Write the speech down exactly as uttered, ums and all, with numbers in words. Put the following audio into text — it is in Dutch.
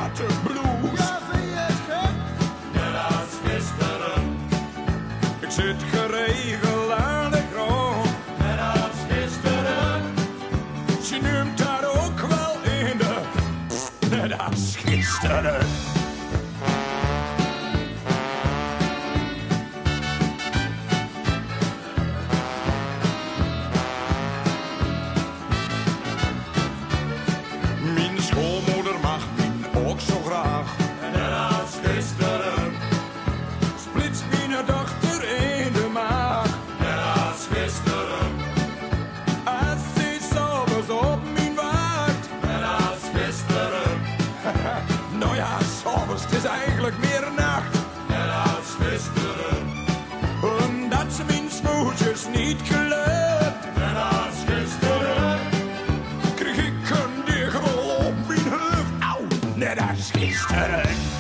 zwarte blues. Ja, vind je het gek? Net als gisteren, Ik zit geregeld aan de grond. net als gisteren, Ze neemt dat ook wel in de... Net als gisteren. Mijn schoonmoeder mag mij ook zo graag. net als gisteren, Splitst mijn dochter in de maag. net als gisteren, Als ze s'avonds op mijn wacht. net als gisteren, Nou ja, s'avonds, het is eigenlijk meer een nacht. net als gisteren, Omdat ze mijn smoeltjes niet gelooft. net als gisteren, Kreeg ik een dichtbel op mijn hoofd. Auw, net als gisteren.